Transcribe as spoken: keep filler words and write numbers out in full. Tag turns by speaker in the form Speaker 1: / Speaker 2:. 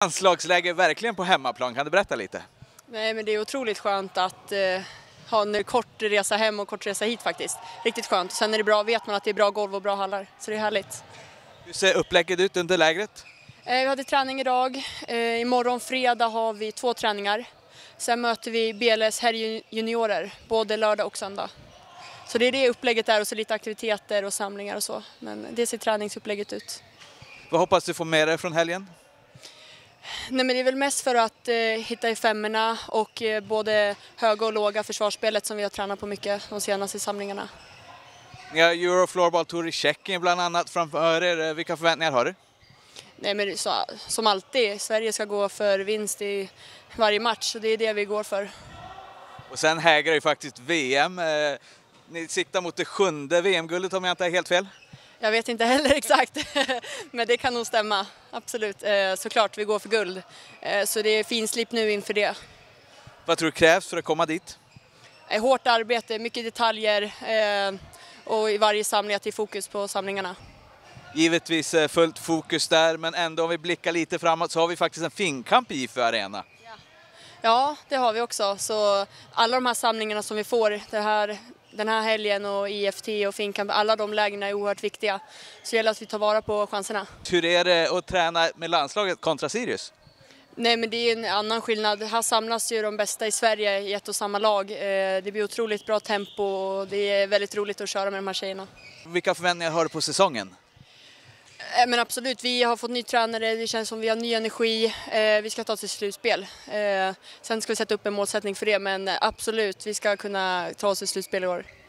Speaker 1: Landslagsläge verkligen på hemmaplan, kan du berätta lite?
Speaker 2: Nej, men det är otroligt skönt att eh, ha en kort resa hem och kort resa hit faktiskt. Riktigt skönt. Sen är det bra, vet man att det är bra golv och bra hallar, så det är härligt.
Speaker 1: Hur ser upplägget ut under lägret?
Speaker 2: Eh, vi hade träning idag. Eh, imorgon fredag har vi två träningar. Sen möter vi B L S herrjuniorer, både lördag och söndag. Så det är det upplägget där och så lite aktiviteter och samlingar och så. Men det ser träningsupplägget ut.
Speaker 1: Vad hoppas du få med dig från helgen?
Speaker 2: Nej, men det är väl mest för att eh, hitta i femmorna och eh, både höga och låga försvarsspelet som vi har tränat på mycket de senaste samlingarna.
Speaker 1: Ni har Euro Floorball Tour i Tjeckien bland annat framför er. Vilka förväntningar har du?
Speaker 2: Nej, men så, som alltid, Sverige ska gå för vinst i varje match och det är det vi går för.
Speaker 1: Och sen hägrar ju faktiskt V M. Eh, ni siktar mot det sjunde V M-guldet om jag inte är helt fel.
Speaker 2: Jag vet inte heller exakt, men det kan nog stämma. Absolut, eh, såklart vi går för guld. Eh, så det är finslip nu inför det.
Speaker 1: Vad tror du krävs för att komma dit?
Speaker 2: Eh, hårt arbete, mycket detaljer eh, och i varje samling att det är fokus på samlingarna.
Speaker 1: Givetvis eh, fullt fokus där, men ändå om vi blickar lite framåt så har vi faktiskt en finkamp i I F U Arena.
Speaker 2: Ja. ja, det har vi också. Så alla de här samlingarna som vi får det här, den här helgen och I F T och finkamp, alla de lägena är oerhört viktiga. Så det gäller att vi tar vara på chanserna.
Speaker 1: Hur är det att träna med landslaget kontra Sirius?
Speaker 2: Nej, men det är en annan skillnad. Här samlas ju de bästa i Sverige i ett och samma lag. Det blir otroligt bra tempo och det är väldigt roligt att köra med de här tjejerna. Vilka
Speaker 1: förväntningar har du på säsongen?
Speaker 2: Men absolut, vi har fått ny tränare, det känns som vi har ny energi, vi ska ta till slutspel. Sen ska vi sätta upp en målsättning för det, men absolut, vi ska kunna ta oss till slutspel i år.